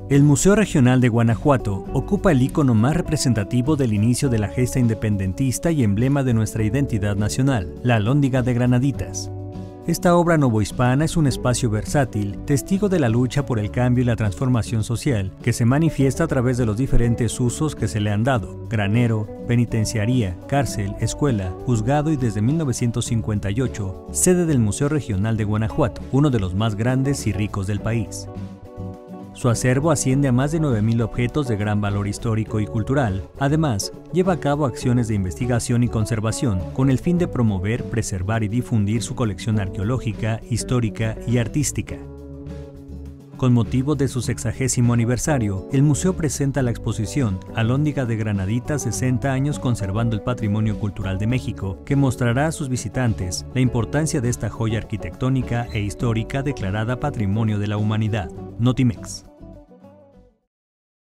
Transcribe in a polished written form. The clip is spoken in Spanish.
El Museo Regional de Guanajuato ocupa el ícono más representativo del inicio de la gesta independentista y emblema de nuestra identidad nacional, la Alhóndiga de Granaditas. Esta obra novohispana es un espacio versátil, testigo de la lucha por el cambio y la transformación social, que se manifiesta a través de los diferentes usos que se le han dado: granero, penitenciaría, cárcel, escuela, juzgado y desde 1958, sede del Museo Regional de Guanajuato, uno de los más grandes y ricos del país. Su acervo asciende a más de 9.000 objetos de gran valor histórico y cultural. Además, lleva a cabo acciones de investigación y conservación con el fin de promover, preservar y difundir su colección arqueológica, histórica y artística. Con motivo de su 60º aniversario, el museo presenta la exposición Alhóndiga de Granaditas 60 años conservando el patrimonio cultural de México, que mostrará a sus visitantes la importancia de esta joya arquitectónica e histórica declarada Patrimonio de la Humanidad. Notimex.